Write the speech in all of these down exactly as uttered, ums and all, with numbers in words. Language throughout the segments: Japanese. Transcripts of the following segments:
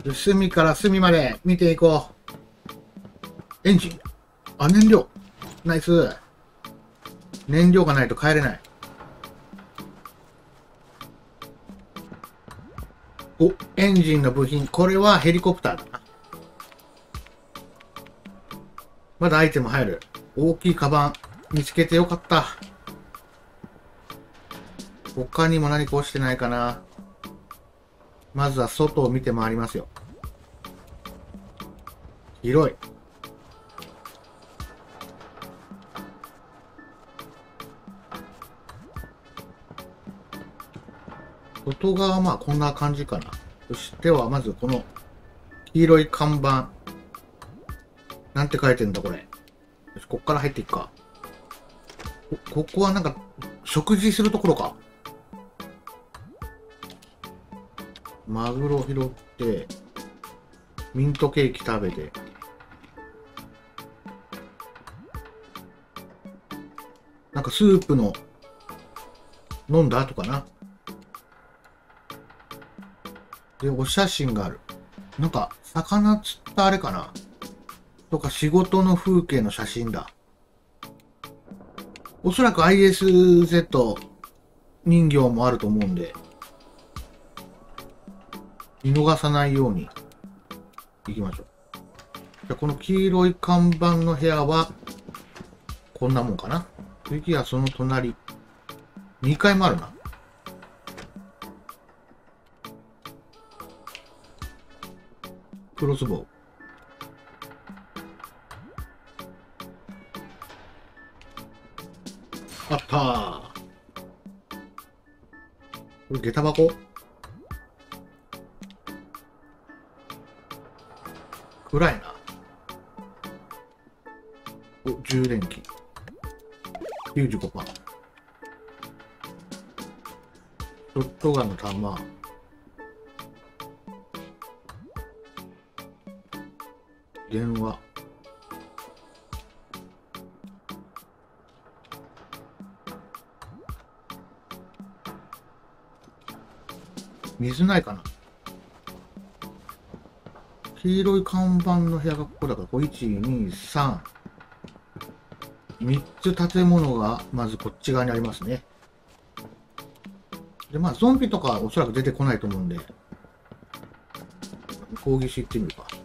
隅から隅まで見ていこう。エンジン。あ、燃料。ナイス。燃料がないと帰れない。お、エンジンの部品。これはヘリコプターだな。まだアイテム入る。大きいカバン。見つけてよかった。他にも何か落ちてないかな。まずは外を見て回りますよ。広い。外側はまあこんな感じかな。そしてはまずこの黄色い看板。なんて書いてんだこれ。よし、こっから入っていくか。こ、ここはなんか食事するところか。マグロ拾って、ミントケーキ食べて。なんかスープの飲んだ後かな。で、お写真がある。なんか、魚釣ったあれかなとか仕事の風景の写真だ。おそらく アイエスゼット 人形もあると思うんで、見逃さないように行きましょう。じゃこの黄色い看板の部屋は、こんなもんかな。次はその隣。にかいもあるな。クロスボウ。あったー。これ下駄箱暗いな。お、充電器。きゅうじゅうごパーセント。ショットガンの弾。電話。水ないかな。黄色い看板の部屋がここだから、いち、に、さん。みっつ建物がまずこっち側にありますね。で、まあ、ゾンビとかはおそらく出てこないと思うんで、攻撃してみるか。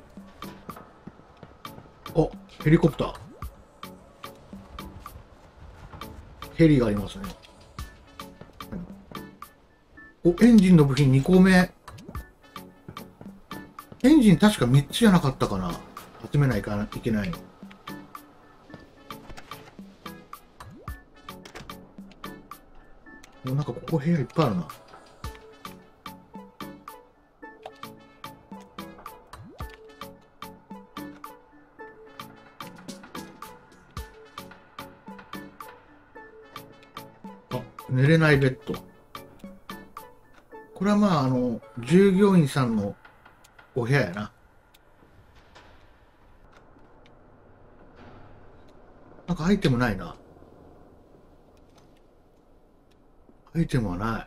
お、ヘリコプター。ヘリがありますね。お、エンジンの部品にこめ。エンジン確かみっつじゃなかったかな。集めないかいけないの。なんかここ部屋いっぱいあるな。あ、寝れないベッド。これはまあ、あの、従業員さんのお部屋やな。なんかアイテムないな。アイテムはない。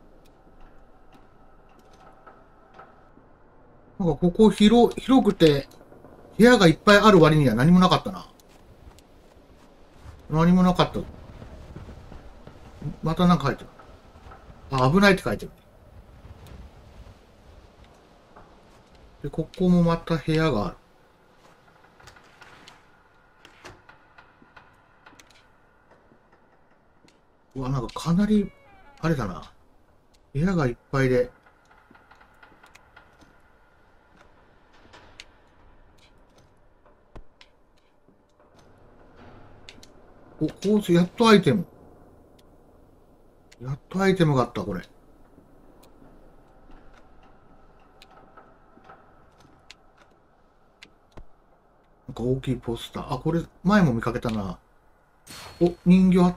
なんかここ広、広くて、部屋がいっぱいある割には何もなかったな。何もなかった。またなんか書いてる。あ、危ないって書いてる。で、ここもまた部屋がある。うわ、なんかかなり、あれだな。部屋がいっぱいで。お、コース、やっとアイテム。やっとアイテムがあった、これ。なんか大きいポスター。あ、これ、前も見かけたな。お、人形あった。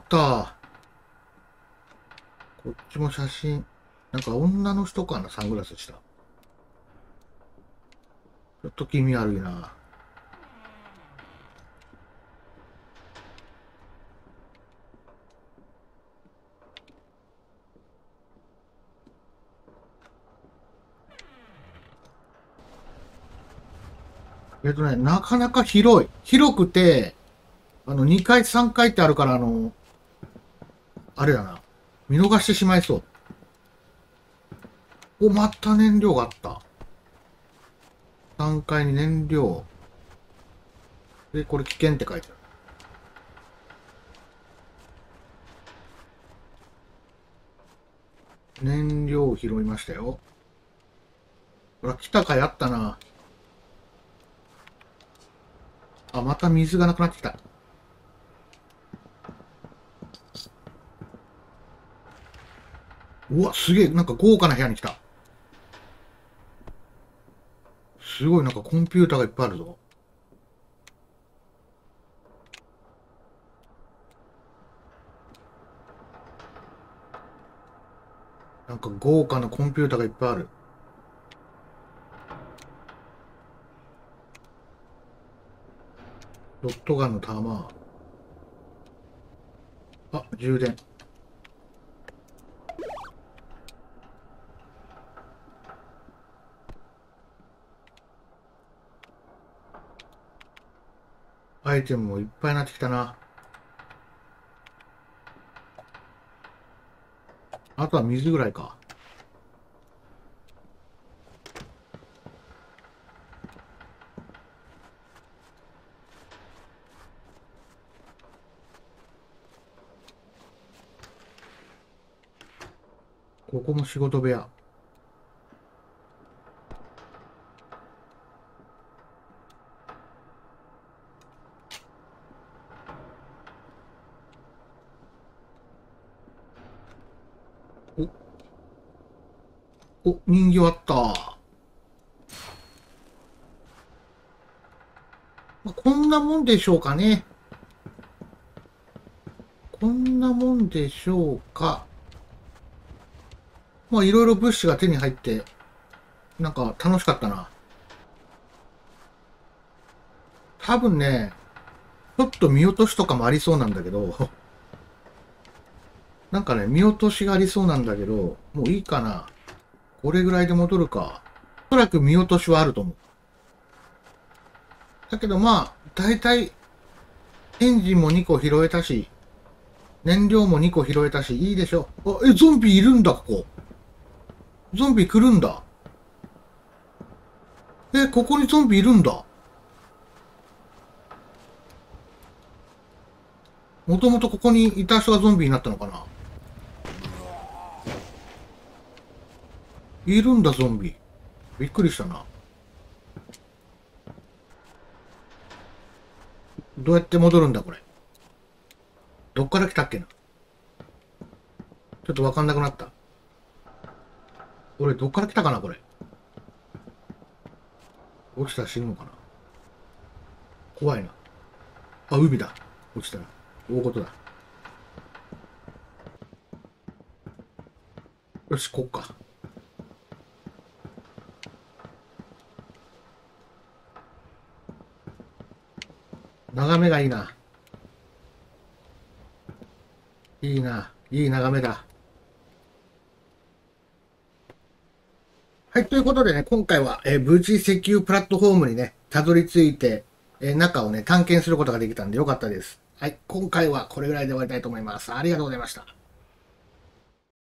こっちも写真。なんか女の人かな、サングラスした。ちょっと気味悪いな。 えっとね、なかなか広い。広くて、あの、にかい、さんかいってあるから、あの、あれだな。見逃してしまいそう。お、また燃料があった。さんかいに燃料。で、これ危険って書いてある。燃料を拾いましたよ。ほら、来たかいあったな。あ、また水がなくなってきた。うわ、すげえ、なんか豪華な部屋に来た。すごい、なんかコンピューターがいっぱいあるぞ。なんか豪華なコンピューターがいっぱいある。ロットガンの弾。あ、充電。アイテムもいっぱいになってきたな。あとは水ぐらいか。ここも仕事部屋。お、お、人形あった。まあ、こんなもんでしょうかね。こんなもんでしょうか。まあ、いろいろ物資が手に入って、なんか楽しかったな。多分ね、ちょっと見落としとかもありそうなんだけど、なんかね、見落としがありそうなんだけど、もういいかな。これぐらいで戻るか。おそらく見落としはあると思う。だけどまあ、だいたいエンジンもにこ拾えたし、燃料もにこ拾えたし、いいでしょ。あ、え、ゾンビいるんだ、ここ。ゾンビ来るんだ。え、ここにゾンビいるんだ。もともとここにいた人がゾンビになったのかな。いるんだ、ゾンビ。びっくりしたな。どうやって戻るんだ、これ。どっから来たっけな。ちょっとわかんなくなった。俺、どっから来たかな、これ。落ちたら死ぬのかな。怖いな。あ、海だ。落ちたら。大事だ。よし、こっか。眺めがいいな。いいな。いい眺めだ。はい、ということでね、今回は、えー無事石油プラットフォームにね、たどり着いて、えー中をね、探検することができたんでよかったです。はい、今回はこれぐらいで終わりたいと思います。ありがとうございました。